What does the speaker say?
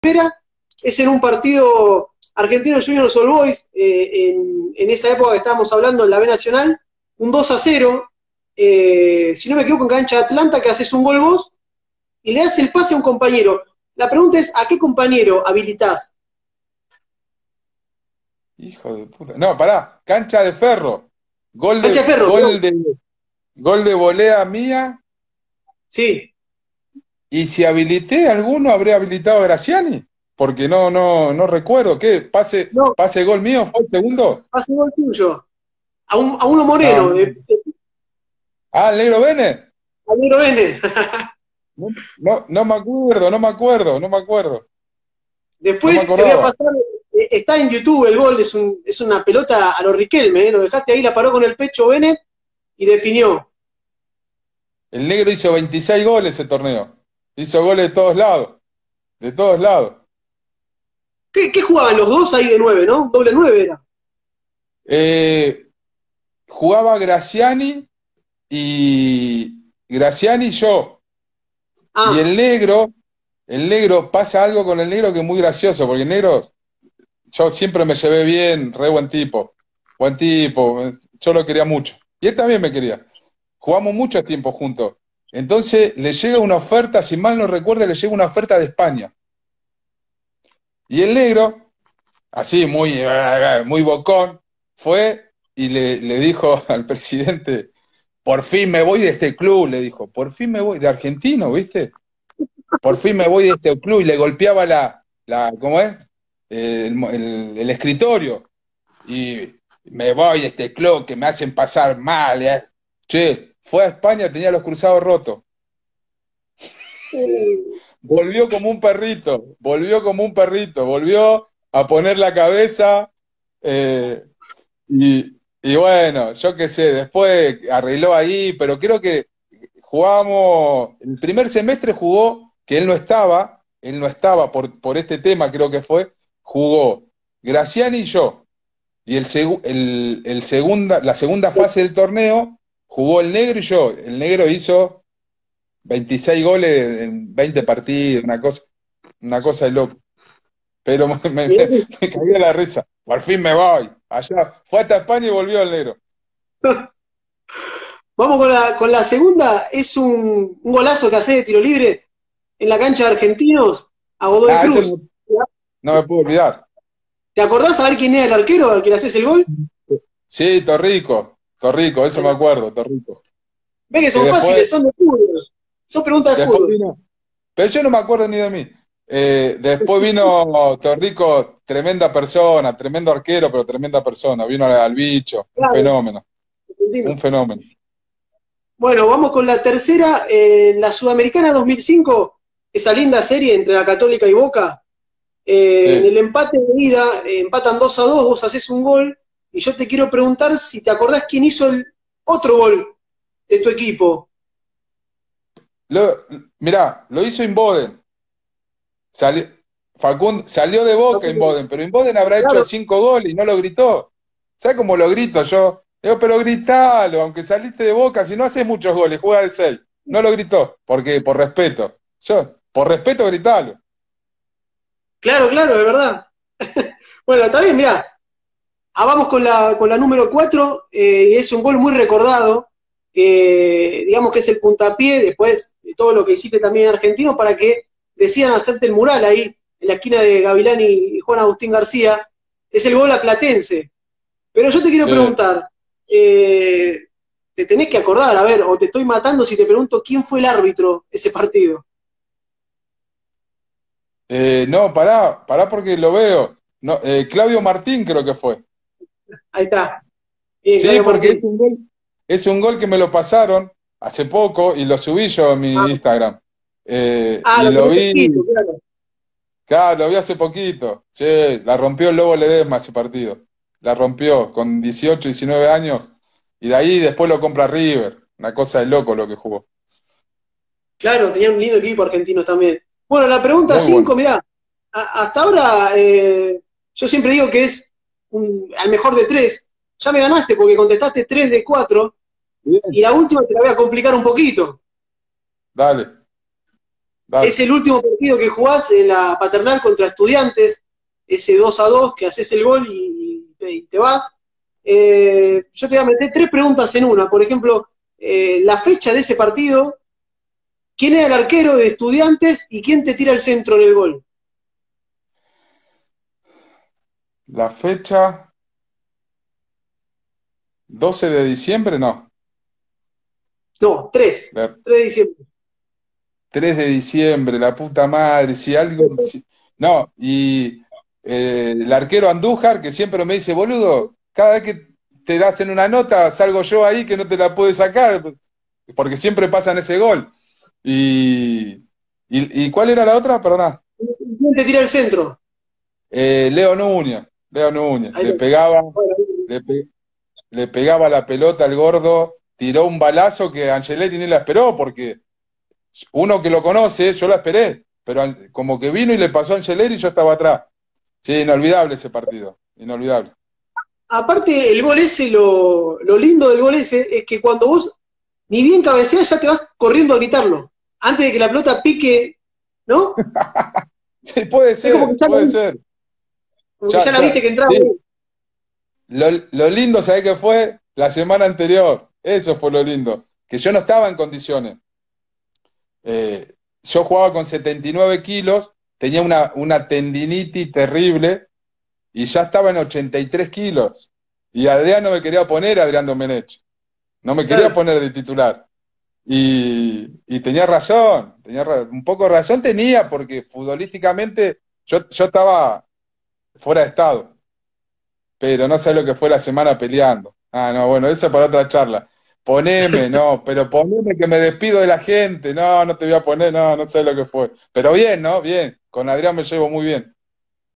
primera es en un partido Argentino Juniors All Boys, en esa época que estábamos hablando en la B Nacional, un 2-0, si no me equivoco, en cancha de Atlanta, que haces un gol vos y le das el pase a un compañero. La pregunta es, ¿a qué compañero habilitás? Hijo de puta. No, pará, cancha de ferro. Gol Cancha de de, Ferro, perdón. gol de, gol de volea mía. Sí. Y si habilité alguno, habré habilitado a Graciani. Porque no recuerdo. ¿Qué? No, ¿Pase gol mío fue el segundo? pase gol tuyo. A uno No, moreno, no. Ah, el negro Bene. al negro Vélez. No me acuerdo, no me acuerdo, no me acuerdo. No me Después te voy a acordaba. pasar, está en YouTube el gol, es una pelota a lo Riquelme, lo dejaste ahí, la paró con el pecho Bennett y definió. El negro hizo 26 goles ese torneo. Hizo goles de todos lados. De todos lados. ¿Qué jugaban los dos ahí de 9, no? Doble 9 era. Eh, Jugaba Graciani y yo. Y Ah, el negro, pasa algo con el negro que es muy gracioso, porque el negro, yo siempre me llevé bien, re buen tipo, yo lo quería mucho. Y él también me quería. Jugamos mucho tiempo juntos. Entonces le llega una oferta, si mal no recuerdo, le llega una oferta de España. Y el negro, así muy bocón, fue y le dijo al presidente, por fin me voy de este club, le dijo, por fin me voy, de argentino, ¿viste? Por fin me voy de este club y le golpeaba ¿cómo es? El escritorio. Y me voy de este club que me hacen pasar mal. Che, fue a España, tenía los cruzados rotos. Volvió como un perrito, volvió a poner la cabeza, eh, y bueno, yo qué sé, después arregló ahí, pero creo que jugamos, el primer semestre jugó, que él no estaba por este tema, creo que fue, jugó Graciani y yo, y la segunda fase del torneo jugó el negro y yo, el negro hizo 26 goles en 20 partidos, una cosa de loco, pero mirá me cagué la risa, por fin me voy, allá, fue hasta España y volvió el negro. vamos con la segunda, es un golazo que hace de tiro libre en la cancha de Argentinos a Godoy Ah, eso Cruz. no me puedo olvidar. ¿Te acordás a ver quién era el arquero al que le haces el gol? Sí, Torrico, eso Ahí me va. acuerdo, Torrico. Ve que Que son después, fáciles, son de fútbol. Son preguntas de después fútbol. vino, pero yo no me acuerdo ni de mí. Después vino Torrico, tremenda persona, tremendo arquero, pero tremenda persona. Vino al bicho, Claro, un argentino. fenómeno. Bueno, vamos con la tercera, la Sudamericana 2005, esa linda serie entre la Católica y Boca. En Sí. el empate de ida, empatan 2-2, vos haces un gol, y yo te quiero preguntar si te acordás quién hizo el otro gol de tu equipo. Mirá, lo hizo Inboden. Salió, salió de Boca Inboden, pero Inboden habrá hecho Claro, 5 goles y no lo gritó. ¿Sabes cómo lo grito yo? Digo, pero gritalo, aunque saliste de Boca, si no haces muchos goles, juega de 6. No lo gritó, porque por respeto. Yo, por respeto, gritalo. claro, claro, de verdad. Bueno, está bien, mirá. Vamos con la número 4, es un gol muy recordado, digamos que es el puntapié después de todo lo que hiciste también en Argentino para que decidan hacerte el mural ahí en la esquina de Gavilán y Juan Agustín García, es el gol a Platense. Pero yo te quiero Sí. preguntar, te tenés que acordar, a ver, o te estoy matando si te pregunto quién fue el árbitro ese partido. No, pará porque lo veo. No, Claudio Martín creo que fue. Ahí está, bien, Sí, Claudio porque Martín. es un gol que me lo pasaron hace poco y lo subí yo a mi Ah, Instagram. Y lo lo tenés escrito, vi. claro. Claro, lo vi hace poquito. Che, la rompió el Lobo Ledesma ese partido. La rompió con 18, 19 años. Y de ahí después lo compra River. Una cosa de loco lo que jugó. Claro, tenía un lindo equipo argentino también. Bueno, la pregunta Muy bueno. 5, mirá, hasta ahora yo siempre digo que es al mejor de 3. Ya me ganaste porque contestaste 3 de 4 y Bien. la última te la voy a complicar un poquito. Dale, Dale. Es el último partido que jugás en la Paternal contra Estudiantes, ese 2-2 que haces el gol y te vas. Yo te voy a meter tres preguntas en una. Por ejemplo, la fecha de ese partido, ¿quién era el arquero de Estudiantes y quién te tira el centro en el gol? La fecha, 12 de diciembre, no. No, 3. La- 3 de diciembre. 3 de diciembre, la puta madre, si algo... no, y el arquero Andújar, que siempre me dice, boludo, cada vez que te das en una nota, salgo yo ahí que no te la puedes sacar, porque siempre pasan ese gol. ¿Y cuál era la otra? Perdona. ¿Quién te tira el centro? Leo Núñez, Leo Núñez, Ahí lo- bueno, le, pe- le pegaba la pelota al gordo, tiró un balazo que Angeleri ni la esperó, porque uno que lo conoce, yo la esperé, pero como que vino y le pasó a Angeleri y yo estaba atrás. Sí, inolvidable ese partido, inolvidable. aparte, el gol ese, lo lindo del gol ese es que cuando vos ni bien cabeceás ya te vas corriendo a gritarlo. Antes de que la pelota pique, ¿no? Sí, puede Es como que ser, puede ser. ya la viste que entraba. Sí. Lo lindo, ¿sabés qué fue? La semana anterior, eso fue lo lindo, que yo no estaba en condiciones. Yo jugaba con 79 kilos, tenía una tendinitis terrible y ya estaba en 83 kilos. Y Adrián no me quería poner, Adrián Domenech. No me quería Claro. poner de titular. Y tenía razón, un poco razón tenía, porque futbolísticamente yo estaba fuera de estado, pero no sé lo que fue la semana peleando. Ah, no, bueno, eso es para otra charla. Poneme, no, pero poneme que me despido de la gente, no, no te voy a poner, no, no sé lo que fue. Pero bien, ¿no? Bien, con Adrián me llevo muy bien.